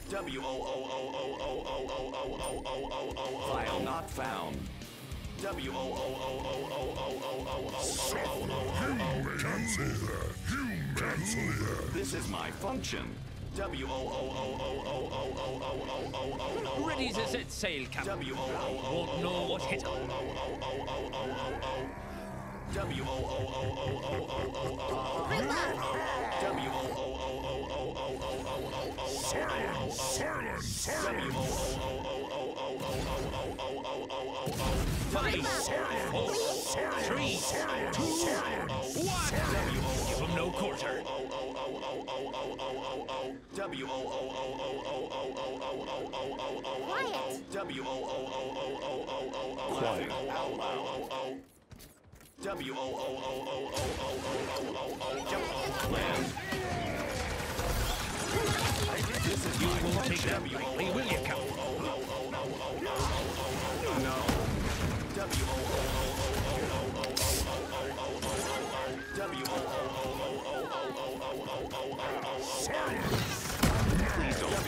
File not found. Cancel that. Cancel that. This is my function. Ready to set sail, Captain. Won't know what hit her. Silence. Silence. Silence. 5, 4, 3, 2, 1. Give him no quarter. Quiet. Land. You won't take that lightly, will you, Captain? No. Please don't.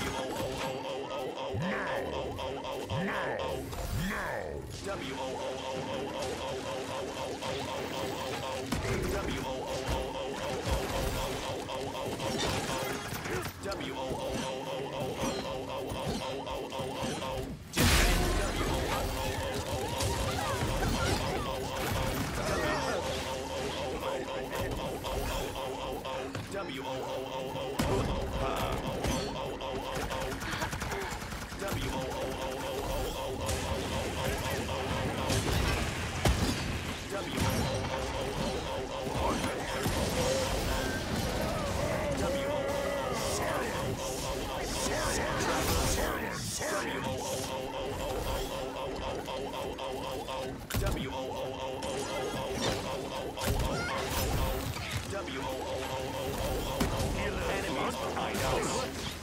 Enemies behind us.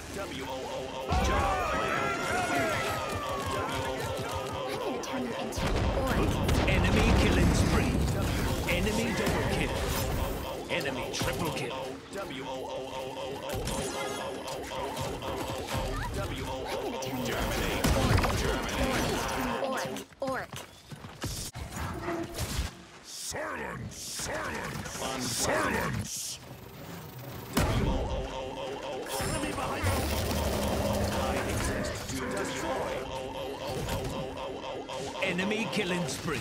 I'm gonna turn you into an orc. Enemy killing spree. Enemy double kill. Enemy triple kill. I'm gonna turn you into an orc. Silence. Silence. Silence. Enemy behind you. I exist to destroy. Enemy killing spree.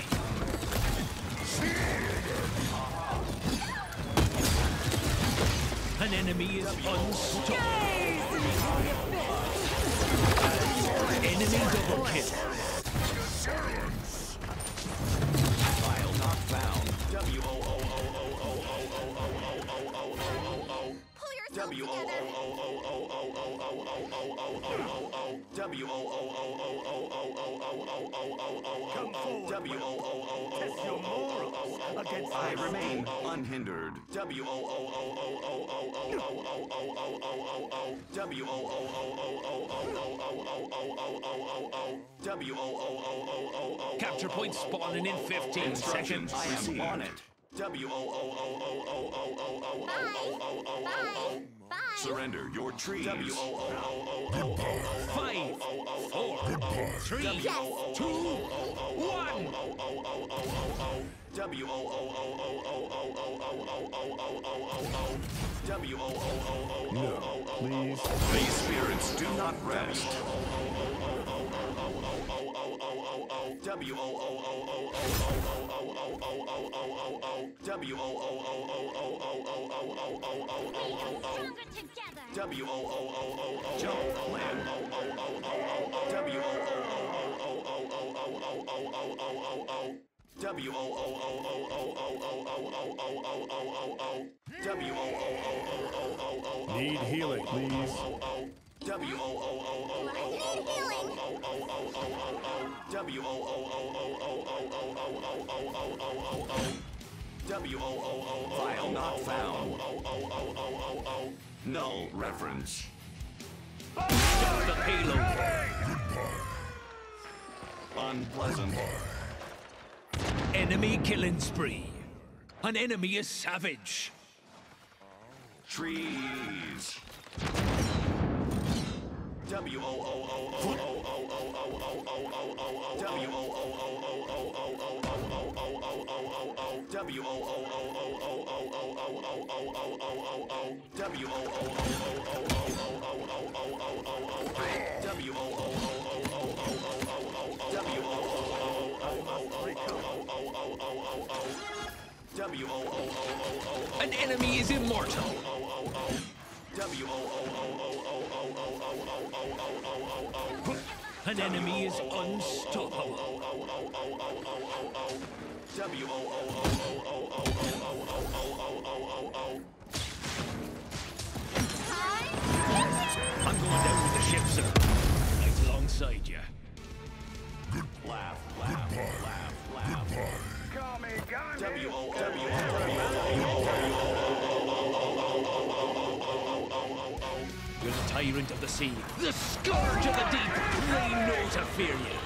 An enemy is unstoppable. Enemy double kill. File not found. Pull yourself together. Come forward. Test your morals against I remain unhindered. Capture point spawning in 15 Instructions. seconds. I am on it. Bye. Bye. Surrender your trees. 5, 4, 3, 2, 1. No, please. These spirits do not rest. Stronger together. Jump land. Need healing, please. I need healing. File not found. Null reference. Stop the payload. Unpleasant. Enemy killing spree. An enemy is savage. Trees. An enemy is immortal. An enemy is unstoppable. I'm going down with the ship, sir. Right alongside you. Call me Gandhi. You're the tyrant of the sea, the scourge of the deep. They know to fear you.